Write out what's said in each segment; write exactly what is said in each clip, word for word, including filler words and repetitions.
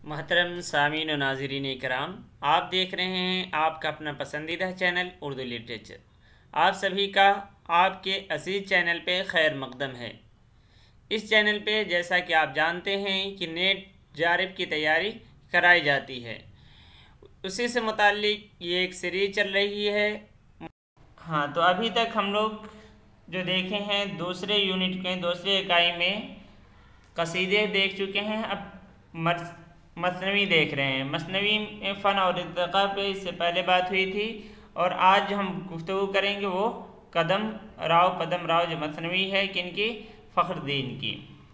मोहतरम सामीन व नाज़रीन इकराम, आप देख रहे हैं आपका अपना पसंदीदा चैनल उर्दू लिटरेचर। आप सभी का आपके अजीज़ चैनल पे खैर मकदम है। इस चैनल पे जैसा कि आप जानते हैं कि नेट जारिब की तैयारी कराई जाती है, उसी से मुताल्लिक ये एक सीरीज़ चल रही है। हाँ, तो अभी तक हम लोग जो देखे हैं दूसरे यूनिट के दूसरे इकाई में कसीदे देख चुके हैं। अब मसनवी देख रहे हैं। मसनवी में फ़न और इर्तिक़ा पे इससे पहले बात हुई थी और आज हम गुफ्तगू करेंगे वो कदम राव पदम राव जो मसनवी है किनकी, फ़ख्रुद्दीन की।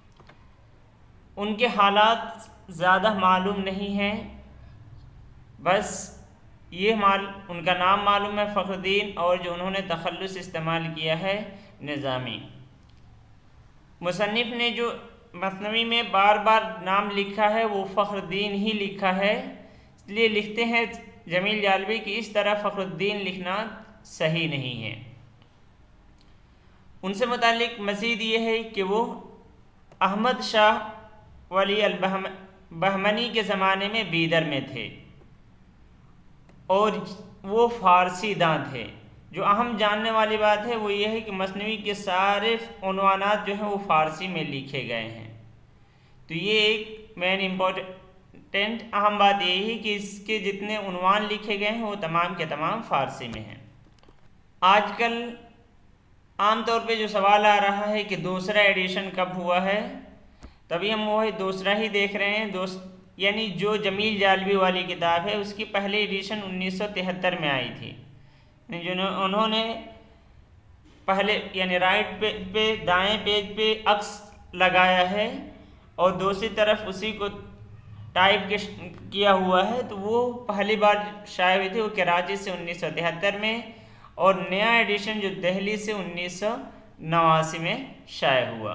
उनके हालात ज़्यादा मालूम नहीं हैं, बस ये माल उनका नाम मालूम है फ़ख्रुद्दीन, और जो उन्होंने तखल्लुस इस्तेमाल किया है निज़ामी। मुसन्निफ़ ने जो मसनवी में बार बार नाम लिखा है वो फ़ख्रुद्दीन ही लिखा है, इसलिए लिखते हैं जमील जालबी कि इस तरह फ़ख्रुद्दीन लिखना सही नहीं है। उनसे मुताल्लिक मज़ीद ये है कि वो अहमद शाह वली अल बहमनी के ज़माने में बीदर में थे और वो फ़ारसी दां थे। जो अहम जानने वाली बात है वो ये है कि मसनवी के सारे उन्वानात जो हैं वो फ़ारसी में लिखे गए हैं। तो ये एक मेन इम्पोर्टेंट अहम बात यही है कि इसके जितने उन्वान लिखे गए हैं वो तमाम के तमाम फ़ारसी में हैं। आजकल आम तौर पे जो सवाल आ रहा है कि दूसरा एडिशन कब हुआ है, तभी हम वो दूसरा ही देख रहे हैं। दोस्त यानी जो जमील जालबी वाली किताब है उसकी पहली एडिशन उन्नीस सौ तिहत्तर में आई थी। जो उन्होंने पहले यानी राइट पेज पे दाएं पेज पे अक्स लगाया है और दूसरी तरफ उसी को टाइप किया हुआ है, तो वो पहली बार शाये हुई थी वो कराची से उन्नीस सौ तिहत्तर में, और नया एडिशन जो दिल्ली से उन्नीस सौ नवासी में शाये हुआ।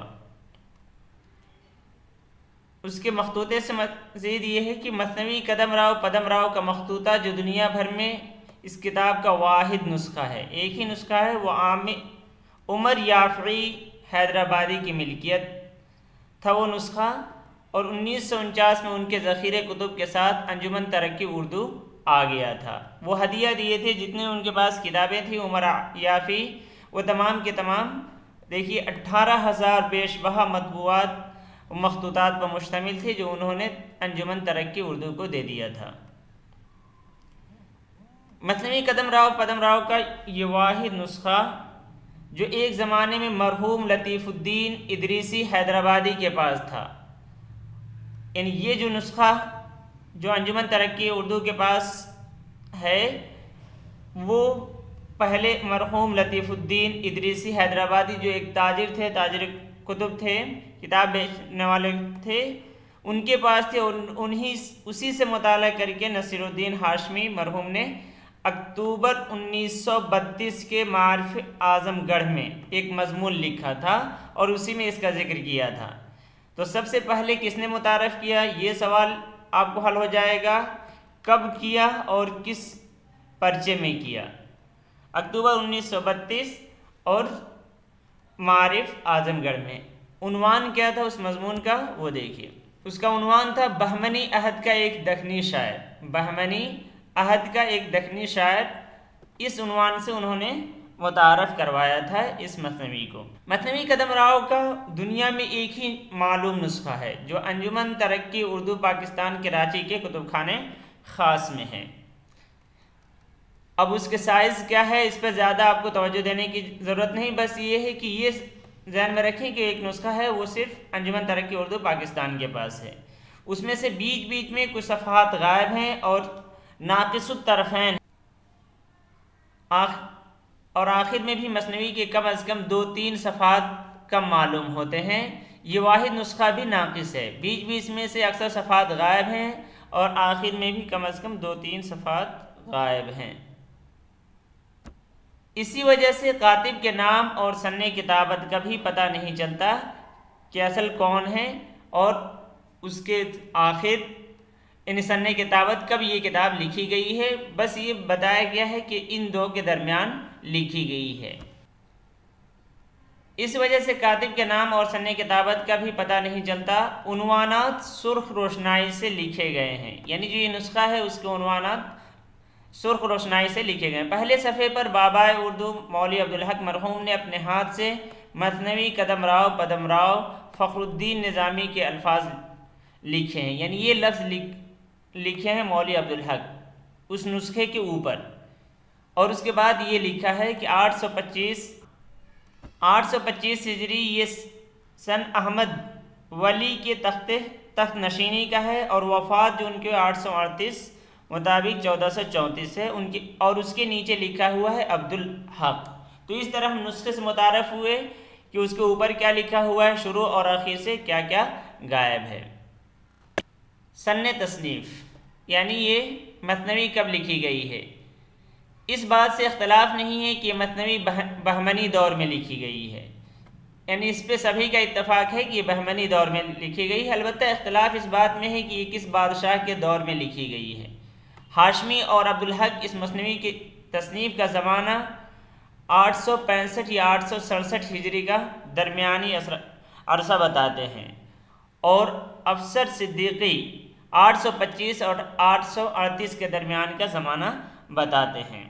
उसके मखतूते से मज़ीद ये है कि मसनवी कदम राव पदम राव का मखतूता जो दुनिया भर में इस किताब का वाहिद नुस्खा है, एक ही नुस्खा है, वो आम उमर याफ़ी हैदराबादी की मिल्कियत था वो नुस्खा, और उन्नीस सौ उनचास में उनके ज़ख़ीरे कुतुब के साथ अंजुमन तरक्की उर्दू आ गया था। वो हदिया दिए थे जितने उनके पास किताबें थी उमर याफ़ी, वो तमाम के तमाम देखिए अट्ठारह हज़ार पेशबहा मतबूआत मखतूतात पर मुश्तमिल थे जो उन्होंने अंजुमन तरक्की उर्दू को दे दिया था। मसनवी कदम राव पदम राव का ये वाहिद नुस्खा जो एक ज़माने में मरहूम लतीफ़ुद्दीन इदरीसी हैदराबादी के पास था, यानी ये जो नुस्खा जो अंजुमन तरक्की उर्दू के पास है वो पहले मरहूम लतीफ़ुद्दीन इदरीसी हैदराबादी जो एक ताजिर थे, ताजिर कुतुब थे, किताब बेचने वाले थे, उनके पास थे, और उन्हीं उसी से मुताला करके नसीरुद्दीन हाशमी मरहूम ने अक्टूबर उन्नीस सौ बत्तीस के मारिफ आज़मगढ़ में एक मजमून लिखा था और उसी में इसका जिक्र किया था। तो सबसे पहले किसने मुतारफ़ किया, ये सवाल आपको हल हो जाएगा, कब किया और किस पर्चे में किया। अक्टूबर उन्नीस सौ बत्तीस और मारिफ आज़मगढ़ में। उन्वान क्या था उस मजमून का वो देखिए। उसका उन्वान था बहमनी अहद का एक दखनी शायर, बहमनी अहद का एक दखनी शायर। इस उन्वान से उन्होंने मुतारफ़ करवाया था इस मसनवी को। मसनवी कदम राव का दुनिया में एक ही मालूम नुस्खा है जो अंजुमन तरक्की उर्दू पाकिस्तान कराची के कुतुबखाने ख़ास में है। अब उसके साइज़ क्या है इस पर ज़्यादा आपको तवज्जो देने की ज़रूरत नहीं, बस ये है कि ये ध्यान में रखें कि एक नुस्खा है वो सिर्फ अंजुमन तरक्की उर्दू पाकिस्तान के पास है। उसमें से बीच बीच में कुछ सफ़हात गायब हैं और नाक़िसुत तरफ़ैन, और आखिर में भी मसनवी के कम अज़ कम दो तीन सफ़हात कम मालूम होते हैं। ये वाहिद नुस्खा भी नाक़िस है, बीच बीच में से अक्सर सफ़हात गायब हैं और आखिर में भी कम अज़ कम दो तीन सफ़हात गायब हैं। इसी वजह से कातिब के नाम और सन्ने किताबत का भी पता नहीं चलता कि असल कौन है और उसके आखिर इन सन्ने किताबत कब ये किताब लिखी गई है। बस ये बताया गया है कि इन दो के दरमियान लिखी गई है। इस वजह से कातिब के नाम और सन्ने किताबत का भी पता नहीं चलता। उन्वानात सुर्ख रोशनाई से लिखे गए हैं, यानी जो ये नुस्खा है उसके उन्वानात सुर्ख रोशनाई से लिखे गए। पहले सफ़े पर बाबाए उर्दू मौलवी अब्दुल हक मरहूम ने अपने हाथ से मसनवी कदम राव पदम राव फ़खरुद्दीन निज़ामी के अल्फाज लिखे हैं, यानी ये लफ्ज़ लिख लिखे हैं मौलवी अब्दुल हक उस नुस्खे के ऊपर। और उसके बाद ये लिखा है कि आठ सौ पच्चीस आठ सौ पच्चीस हिजरी ये सन अहमद वली के तख्ते तख्त नशीनी का है, और वफ़ात जो उनके आठ सौ अड़तीस मुताबिक चौदह सौ चौंतीस है उनकी, और उसके नीचे लिखा हुआ है अब्दुल हक। तो इस तरह हम नुस्खे से मुतारफ़ हुए कि उसके ऊपर क्या लिखा हुआ है, शुरू और आखिर से क्या क्या गायब है। सन्ने तसनीफ़, यानी ये मसनवी कब लिखी गई है। इस बात से इख्तलाफ नहीं है कि ये मसनवी बह, बहमनी दौर में लिखी गई है, यानी इस पे सभी का इत्तफ़ाक़ है कि ये बहमनी दौर में लिखी गई है। अलबत्ता इख्तलाफ इस बात में है कि ये किस बादशाह के दौर में लिखी गई है। हाशमी और अब्दुल हक इस मसनवी की तसनीफ़ का ज़माना आठ सौ पैंसठ या आठ सौ सड़सठ हिजरी का दरमियानी अरसा बताते हैं, और अफसर सिद्दीकी आठ सौ पच्चीस और आठ सौ अड़तीस के दरमियान का ज़माना बताते हैं।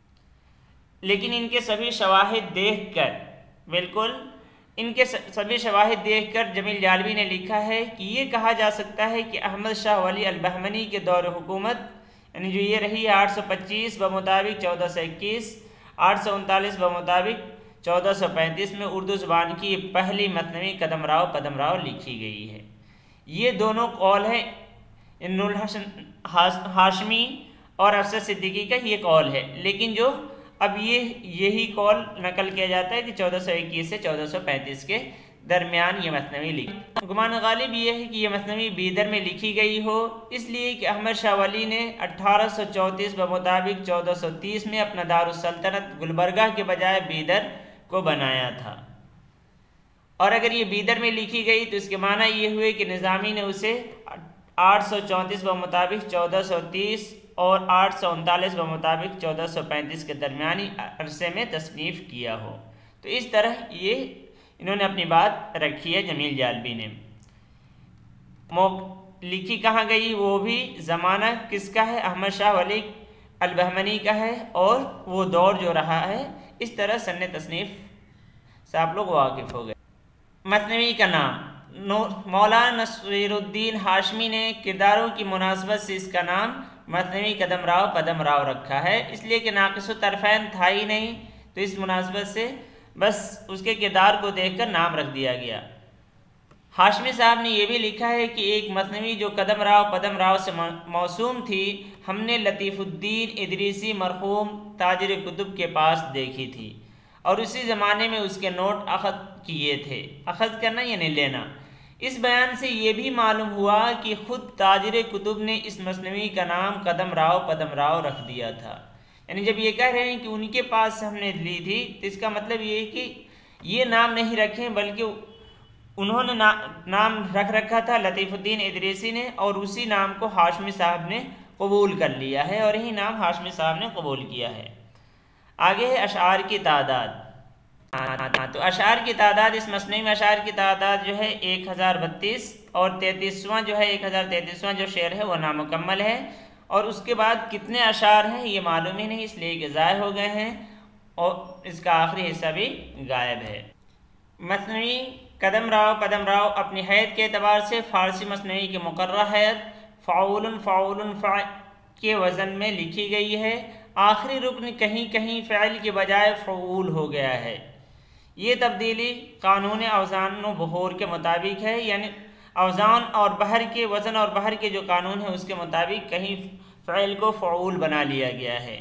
लेकिन इनके सभी शवाहिद देख कर बिल्कुल इनके सभी शवाहिद देख कर जमील जालवी ने लिखा है कि ये कहा जा सकता है कि अहमद शाह वली अल बहमनी के दौर हुकूमत, यानी जो ये रही है आठ सौ पच्चीस ब मुताबिक चौदह सौ इक्कीस, आठ सौ उनतालीस ब मुताबिक चौदह सौ पैंतीस में उर्दू ज़बान की पहली मसनवी कदम राव पदम राव लिखी गई है। ये दोनों कौल हैं इन्नुल हसन हाशमी और अफसर सिद्दीकी का ये कौल है, लेकिन जो अब ये यही कौल नकल किया जाता है कि चौदह सौ इक्कीस से चौदह सौ पैंतीस के दरमियान ये मसनवी लिखी। गुमान गालिब ये है कि ये मसनवी बीदर में लिखी गई हो, इसलिए कि अहमद शाह वली ने अठारह सौ चौंतीस ब मुताबिक चौदह सौ तीस में अपना दारुस्सल्तनत गुलबर्गा के बजाय बीदर को बनाया था। और अगर ये बीदर में लिखी गई तो इसके माना ये हुए कि निज़ामी ने उसे आठ सौ चौंतीस ब मुताबिक चौदह सौ तीस और आठ सौ उनतालीस ब मुताबिक चौदह सौ पैंतीस के दरमियानी अरसे में तसनीफ़ किया हो। तो इस तरह ये इन्होंने अपनी बात रखी है जमील जालवी ने। लिखी कहाँ गई, वो भी ज़माना किसका है, अहमद शाह वली अल बहमनी का है, और वो दौर जो रहा है। इस तरह सन्ने तसनीफ़ से आप लोग वाकिफ़ हो गए। मसनवी का नाम मौलाना नसीरुद्दीन हाशमी ने किरदारों की मुनासबत से इसका नाम मसनवी कदम राव पदम राव रखा है, इसलिए कि नाक़िसुत तरफ़ैन था ही नहीं, तो इस मुनासबत से बस उसके किरदार को देखकर नाम रख दिया गया। हाशमी साहब ने यह भी लिखा है कि एक मसनवी जो कदम राव पदम राव से मौसूम थी, हमने लतीफ़ुद्दीन इदरीसी मरहूम ताजिर कुतुब के पास देखी थी, और उसी ज़माने में उसके नोट अख़ज़ किए थे। अख़ज़ करना यानी लेना। इस बयान से ये भी मालूम हुआ कि ख़ुद ताजिर कुतुब ने इस मसनवी का नाम कदम राव पदम राव रख दिया था। यानी जब ये कह रहे हैं कि उनके पास से हमने ली थी, तो इसका मतलब ये है कि ये नाम नहीं रखे, बल्कि उन्होंने ना, नाम रख रखा था लतीफ़ुद्दीन इदरीसी ने, और उसी नाम को हाशमी साहब ने कबूल कर लिया है, और यही नाम हाशमी साहब ने कबूल किया है। आगे है अशार की तादाद। तो अशार की तादाद, इस मसनवी में अशार की तादाद जो है एक हज़ार बत्तीस, और तैंतीसवां जो है एक हज़ार तैंतीसवां जो शेर है वो नामुकम्मल है, और उसके बाद कितने अशार हैं ये मालूम ही नहीं, इसलिए कि ज़ाय हो गए हैं, और इसका आखिरी हिस्सा भी गायब है। मसनवी कदम राव पदम राव अपनी हैत के एतबार से फ़ारसी मसनवी की मुकर्रर हैत फ़ाउलन फ़ाउलन फ़ा के वज़न में लिखी गई है। आखिरी रुकन कहीं कहीं फ़ैल के बजाय फ़ऊल हो गया है। ये तब्दीली कानून अवज़ान व बहूर के मुताबिक है, यानी अवज़ान और बहर के वज़न और बहर के जो कानून है उसके मुताबिक कहीं फ़ैल को फ़ऊल बना लिया गया है।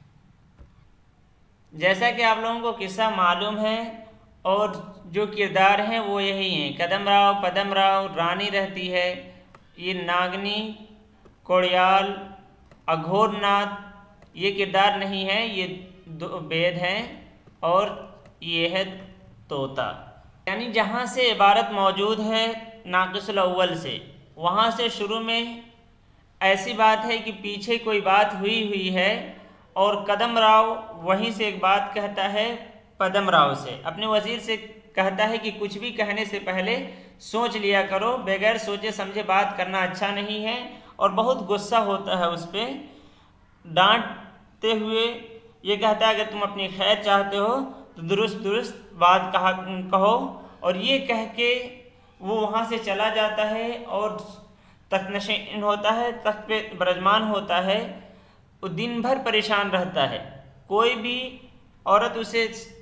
जैसा कि आप लोगों को किस्सा मालूम है, और जो किरदार हैं वो यही हैं। कदम राव पदम राव, रानी रहती है, ये नागनी, कोड़ियाल, अघोरनाथ, ये किरदार नहीं है, ये दो बेद हैं, और ये है तोता। यानी जहाँ से इबारत मौजूद है नाक़िसुल अव्वल से, वहाँ से शुरू में ऐसी बात है कि पीछे कोई बात हुई हुई है, और कदम राव वहीं से एक बात कहता है पदम राव से, अपने वज़ीर से कहता है कि कुछ भी कहने से पहले सोच लिया करो, बगैर सोचे समझे बात करना अच्छा नहीं है। और बहुत गुस्सा होता है उस पर, डांटते हुए ये कहता है अगर तुम अपनी खैर चाहते हो तो दुरुस्त दुरुस्त बात कहा कहो। और ये कह के वो वहाँ से चला जाता है और तख्तनशीन होता है, तख्त पे विराजमान होता है। वो दिन भर परेशान रहता है, कोई भी औरत उसे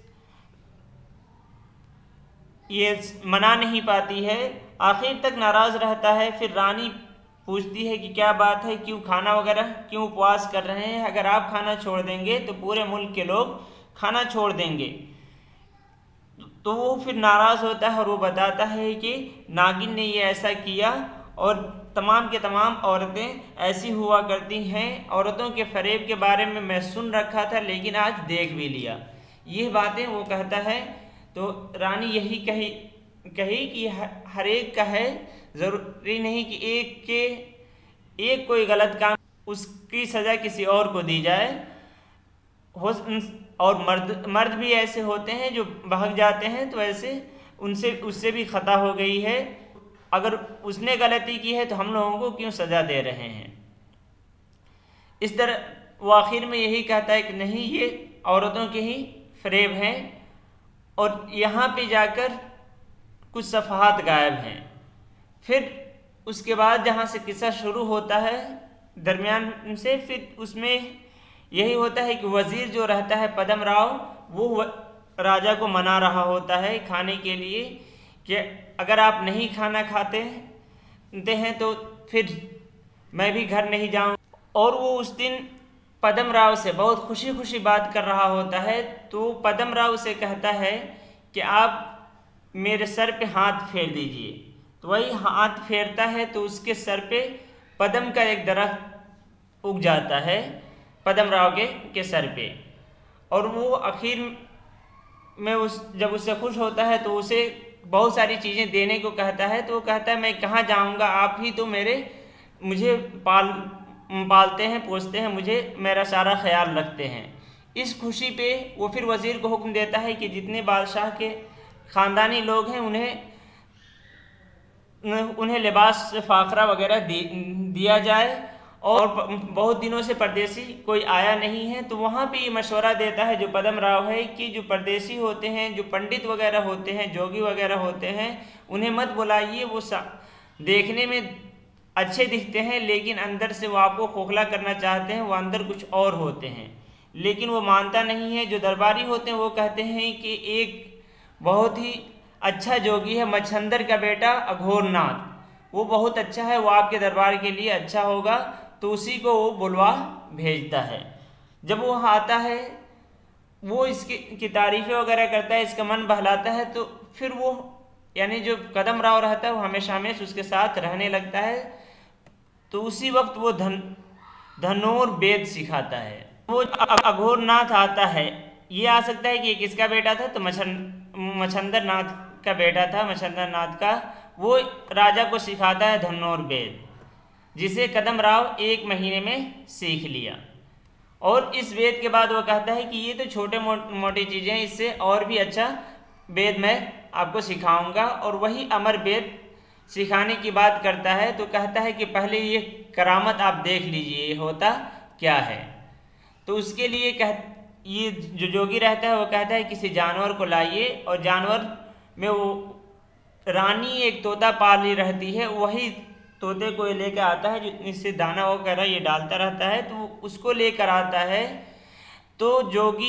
ये मना नहीं पाती है, आखिर तक नाराज़ रहता है। फिर रानी पूछती है कि क्या बात है, क्यों खाना वगैरह क्यों उपवास कर रहे हैं, अगर आप खाना छोड़ देंगे तो पूरे मुल्क के लोग खाना छोड़ देंगे। तो वो फिर नाराज़ होता है और वो बताता है कि नागिन ने ये ऐसा किया और तमाम के तमाम औरतें ऐसी हुआ करती हैं, औरतों के फरेब के बारे में मैं सुन रखा था लेकिन आज देख भी लिया। ये बातें वो कहता है। तो रानी यही कही कही कि हर एक का है, ज़रूरी नहीं कि एक के एक कोई गलत काम उसकी सज़ा किसी और को दी जाए। हो और मर्द मर्द भी ऐसे होते हैं जो भाग जाते हैं, तो ऐसे उनसे उससे भी ख़ता हो गई है, अगर उसने गलती की है तो हम लोगों को क्यों सज़ा दे रहे हैं। इस तरह वो आखिर में यही कहता है कि नहीं, ये औरतों के ही फरेब हैं। और यहाँ पे जाकर कुछ सफ़हात गायब हैं। फिर उसके बाद जहाँ से किस्सा शुरू होता है दरमियान से, फिर उसमें यही होता है कि वज़ीर जो रहता है पदम राव, वो राजा को मना रहा होता है खाने के लिए कि अगर आप नहीं खाना खाते हैं तो फिर मैं भी घर नहीं जाऊँ। और वो उस दिन पदम राव से बहुत खुशी खुशी बात कर रहा होता है। तो पदम राव उसे कहता है कि आप मेरे सर पे हाथ फेर दीजिए। तो वही हाथ फेरता है तो उसके सर पे पदम का एक दरख्त उग जाता है पदम राव के के सर पे। और वो आखिर में उस जब उससे खुश होता है तो उसे बहुत सारी चीज़ें देने को कहता है। तो वो कहता है मैं कहाँ जाऊँगा, आप ही तो मेरे मुझे पाल पालते हैं, पोसते हैं, मुझे मेरा सारा ख्याल रखते हैं। इस खुशी पे वो फिर वज़ीर को हुक्म देता है कि जितने बादशाह के ख़ानदानी लोग हैं उन्हें उन्हें लिबास फ़ाखरा वगैरह दिया जाए। और बहुत दिनों से परदेसी कोई आया नहीं है। तो वहाँ पे ये मशवरा देता है जो पदम राव है कि जो परदेसी होते हैं, जो पंडित वगैरह होते हैं, जोगी वगैरह होते हैं, उन्हें मत बुलाइए। वो देखने में अच्छे दिखते हैं लेकिन अंदर से वो आपको खोखला करना चाहते हैं, वो अंदर कुछ और होते हैं। लेकिन वो मानता नहीं है। जो दरबारी होते हैं वो कहते हैं कि एक बहुत ही अच्छा जोगी है, मच्छंदर का बेटा अघोरनाथ, वो बहुत अच्छा है, वो आपके दरबार के लिए अच्छा होगा। तो उसी को वो बुलवा भेजता है। जब वो आता है वो इसकी की तारीफ़ें वगैरह करता है, इसका मन बहलाता है। तो फिर वो यानी जो कदम राव रहता है वो हमेशा हमेशा उसके साथ रहने लगता है। तो उसी वक्त वो धन धनोर वेद सिखाता है। वो अघोरनाथ आता है, ये आ सकता है कि ये किसका बेटा था, तो मच्छंदर नाथ का बेटा था। मच्छंदर नाथ का वो राजा को सिखाता है धनोर वेद, जिसे कदम राव एक महीने में सीख लिया। और इस वेद के बाद वो कहता है कि ये तो छोटे मोटी चीज़ें हैं, इससे और भी अच्छा वेद मैं आपको सिखाऊंगा। और वही अमर वेद सिखाने की बात करता है। तो कहता है कि पहले ये करामत आप देख लीजिए, ये होता क्या है। तो उसके लिए कह ये जो जोगी रहता है वो कहता है किसी जानवर को लाइए, और जानवर में वो रानी एक तोता पाली रहती है, वही तोते को लेकर आता है, जो इससे दाना वगैरह ये डालता रहता है। तो उसको लेकर आता है। तो जोगी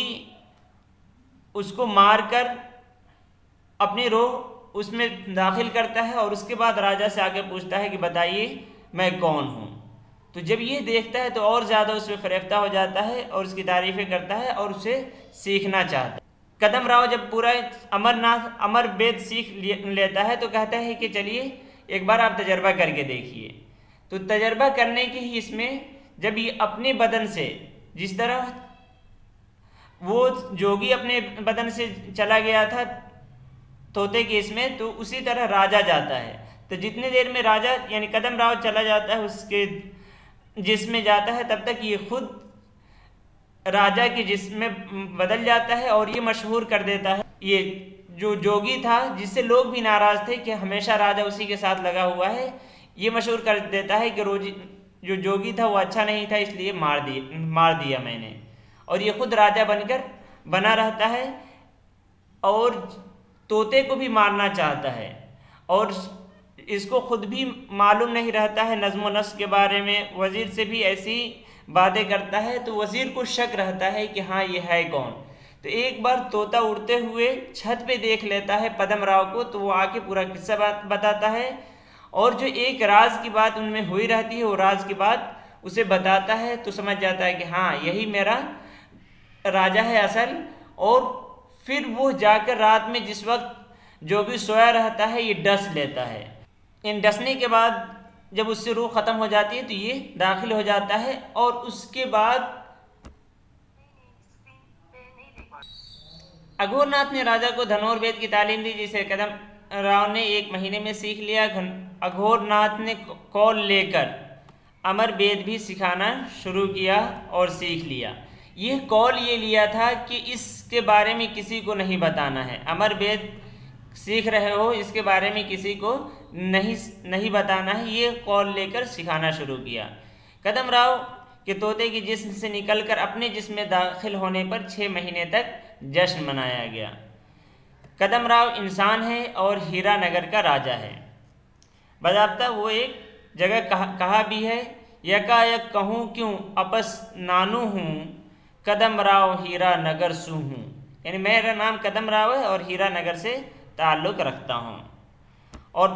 उसको मारकर अपनी रूह उसमें दाखिल करता है और उसके बाद राजा से आके पूछता है कि बताइए मैं कौन हूँ। तो जब ये देखता है तो और ज़्यादा उसमें फरेफ्ता हो जाता है और उसकी तारीफ़ें करता है और उसे सीखना चाहता है। कदम राव जब पूरा अमरनाथ अमर वेद सीख लेता है तो कहता है कि चलिए एक बार आप तजर्बा करके देखिए। तो तजर्बा करने के ही इसमें जब ये अपने बदन से, जिस तरह वो जोगी अपने बदन से चला गया था तोते के इसमें, तो उसी तरह राजा जाता है। तो जितनी देर में राजा यानी कदम राव चला जाता है उसके जिस्म जाता है, तब तक ये खुद राजा के जिस्म में बदल जाता है और ये मशहूर कर देता है ये जो जोगी था, जिससे लोग भी नाराज़ थे कि हमेशा राजा उसी के साथ लगा हुआ है, ये मशहूर कर देता है कि रोजी जो जोगी था वो अच्छा नहीं था, इसलिए मार दिए मार दिया मैंने। और ये खुद राजा बनकर बना रहता है और तोते को भी मारना चाहता है, और इसको खुद भी मालूम नहीं रहता है नज़्म नस्क के बारे में। वज़ीर से भी ऐसी बातें करता है तो वज़ीर को शक रहता है कि हाँ ये है कौन। तो एक बार तोता उड़ते हुए छत पे देख लेता है पदम राव को, तो वो आके पूरा किस्सा बताता है, और जो एक राज की बात उनमें हुई रहती है वो राज की बात उसे बताता है। तो समझ जाता है कि हाँ यही मेरा राजा है असल। और फिर वो जाकर रात में जिस वक्त जो भी सोया रहता है ये डस लेता है। इन डसने के बाद जब उससे रूह ख़त्म हो जाती है तो ये दाखिल हो जाता है, और उसके बाद अघोरनाथ ने राजा को धनुर्वेद की तालीम दी, जिसे कदम राव ने एक महीने में सीख लिया। अघोरनाथ ने कौल लेकर अमर वेद भी सिखाना शुरू किया और सीख लिया। यह कौल ये लिया था कि इसके बारे में किसी को नहीं बताना है, अमर वेद सीख रहे हो इसके बारे में किसी को नहीं नहीं बताना है, ये कौल लेकर सिखाना शुरू किया। कदम राव के तोते की जिस्म से निकलकर अपने जिस्म में दाखिल होने पर छः महीने तक जश्न मनाया गया। कदम राव इंसान है और हीरा नगर का राजा है। बज़ाब्ता वो एक जगह कहा, कहा भी है, यकायक कहूँ क्यों अपस नानू हूँ, कदम राव हीरा नगर सू हूँ। यानी मेरा नाम कदम राव है और हीरा नगर से ताल्लुक़ रखता हूँ। और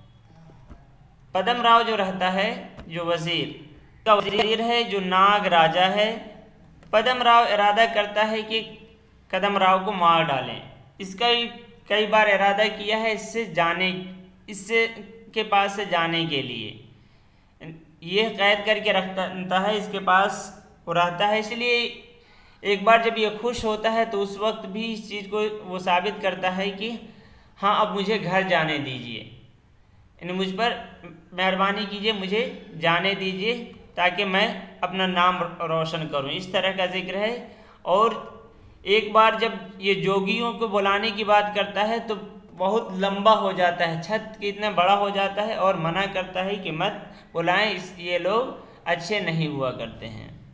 पदम राव जो रहता है, जो वज़ीर का वज़ीर है, जो नाग राजा है, पदम राव इरादा करता है कि कदम राव को मार डालें। इसका कई बार इरादा किया है इससे जाने इससे के पास से जाने के लिए। ये कैद करके रखता है, इसके पास वो रहता है। इसलिए एक बार जब ये खुश होता है तो उस वक्त भी इस चीज़ को वो साबित करता है कि हाँ अब मुझे घर जाने दीजिए, यानी मुझ पर मेहरबानी कीजिए, मुझे जाने दीजिए ताकि मैं अपना नाम रोशन करूं। इस तरह का जिक्र है। और एक बार जब ये जोगियों को बुलाने की बात करता है तो बहुत लंबा हो जाता है, छत कितना बड़ा हो जाता है, और मना करता है कि मत बुलाएं, इस ये लोग अच्छे नहीं हुआ करते हैं।